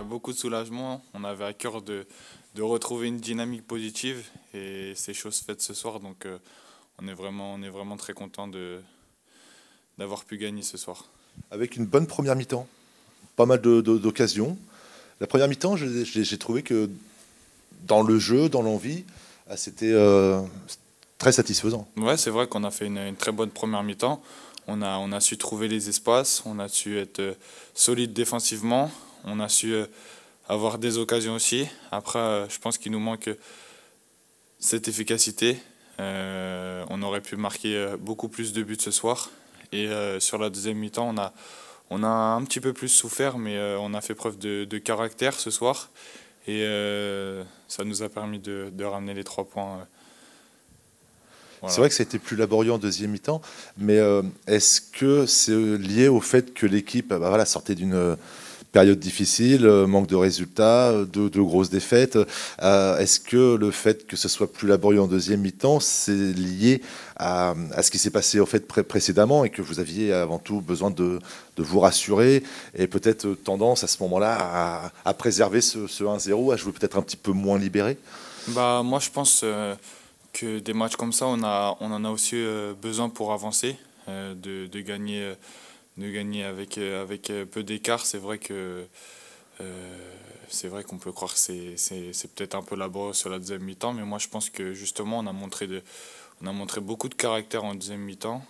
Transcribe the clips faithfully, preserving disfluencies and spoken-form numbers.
beaucoup de soulagement. On avait à cœur de, de retrouver une dynamique positive et c'est chose faite ce soir. Donc euh, on est vraiment, on est vraiment très content de, d'avoir pu gagner ce soir. Avec une bonne première mi-temps, pas mal de- de- d'occasions. La première mi-temps, j'ai j'ai- j'ai trouvé que dans le jeu, dans l'envie, ah, c'était euh, très satisfaisant. Ouais, c'est vrai qu'on a fait une, une très bonne première mi-temps. On a, on a su trouver les espaces, on a su être euh, solide défensivement, on a su euh, avoir des occasions aussi. Après, euh, je pense qu'il nous manque cette efficacité. Euh, on aurait pu marquer euh, beaucoup plus de buts ce soir. Et euh, sur la deuxième mi-temps, on a, on a un petit peu plus souffert, mais euh, on a fait preuve de, de caractère ce soir. Et euh, ça nous a permis de, de ramener les trois points. euh, C'est voilà. vrai que ça a été plus laborieux en deuxième mi-temps, mais euh, est-ce que c'est lié au fait que l'équipe bah, voilà, sortait d'une euh, période difficile, euh, manque de résultats, euh, de, de grosses défaites. Euh, Est-ce que le fait que ce soit plus laborieux en deuxième mi-temps, c'est lié à, à ce qui s'est passé au fait pré- précédemment et que vous aviez avant tout besoin de, de vous rassurer et peut-être tendance à ce moment-là à, à préserver ce, ce un zéro, à jouer peut-être un petit peu moins libéré? Bah, moi, je pense euh, que des matchs comme ça, on a, on en a aussi euh, besoin pour avancer, euh, de, de gagner, euh, de gagner avec, euh, avec euh, peu d'écart. C'est vrai que euh, c'est vrai qu'on peut croire que c'est, c'est, c'est peut-être un peu laborieux sur la deuxième mi-temps, mais moi, je pense que justement, on a montré de, on a montré beaucoup de caractère en deuxième mi-temps.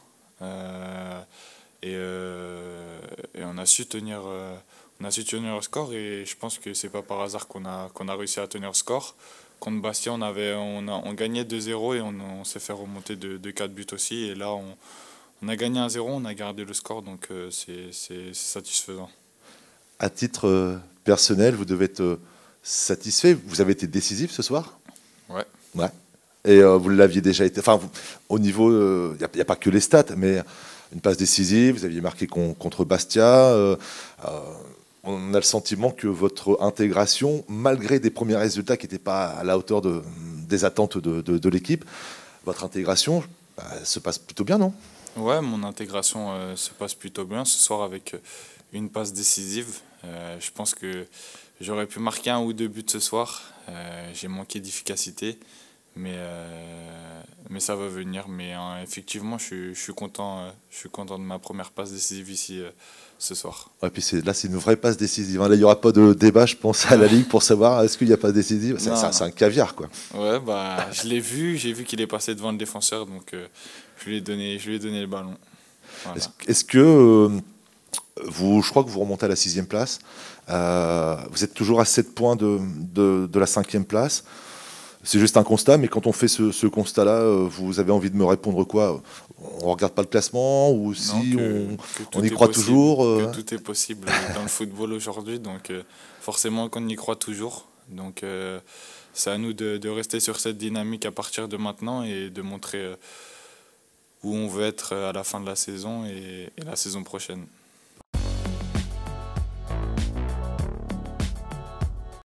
Euh, et, euh, et on a su tenir, euh, on a su tenir le score et je pense que c'est pas par hasard qu'on a, qu'on a réussi à tenir le score. Contre Bastia, on, avait, on, a, on gagnait deux zéro et on, on s'est fait remonter de, de quatre buts aussi. Et là, on, on a gagné un zéro, on a gardé le score, donc euh, c'est c'est- c'est satisfaisant. À titre euh, personnel, vous devez être euh, satisfait. Vous avez été décisif ce soir? Ouais. Ouais. Et euh, vous l'aviez déjà été. Enfin, vous- au niveau, il n'y a, y a pas que les stats, mais une passe décisive. Vous aviez marqué con- contre Bastia. euh, euh, on a le sentiment que votre intégration, malgré des premiers résultats qui n'étaient pas à la hauteur de- des attentes de, de- de l'équipe, votre intégration bah, se passe plutôt bien, non? Ouais, mon intégration euh, se passe plutôt bien ce soir avec euh, une passe décisive. Euh, je pense que j'aurais pu marquer un ou deux buts ce soir. Euh, j'ai manqué d'efficacité, mais, euh, mais ça va venir. Mais hein, effectivement, je, suis- je suis content, euh, je suis content de ma première passe décisive ici euh, ce soir. Et puis c'est- là, c'est une vraie passe décisive, hein. Là, il n'y aura pas de débat, je pense, à la Ligue pour savoir est-ce qu'il n'y a pas décisive. C'est c'est- Non, c'est non. un caviar, quoi. Ouais, bah, je l'ai vu, j'ai vu qu'il est passé devant le défenseur, donc euh, je lui ai donné, je lui ai donné le ballon. Est-ce Voilà. est-ce que euh, vous, je crois que vous remontez à la sixième place. Euh, vous êtes toujours à sept points de, de, de la cinquième place. C'est juste un constat, mais quand on fait ce, ce constat-là, euh, vous avez envie de me répondre quoi? On regarde pas le classement ou Non, si que, on, que on y tout est croit possible, toujours que euh, tout est possible dans le football aujourd'hui, donc euh, forcément qu'on y croit toujours. Donc euh, c'est à nous de, de rester sur cette dynamique à partir de maintenant et de montrer euh, où on veut être à la fin de la saison et, et la saison prochaine.